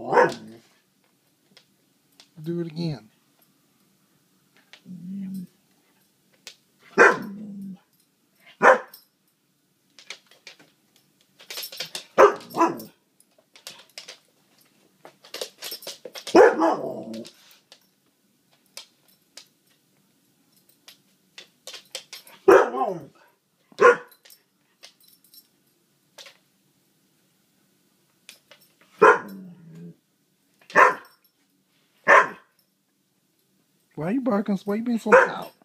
Do it again. Why are you barking? Why are you being so loud?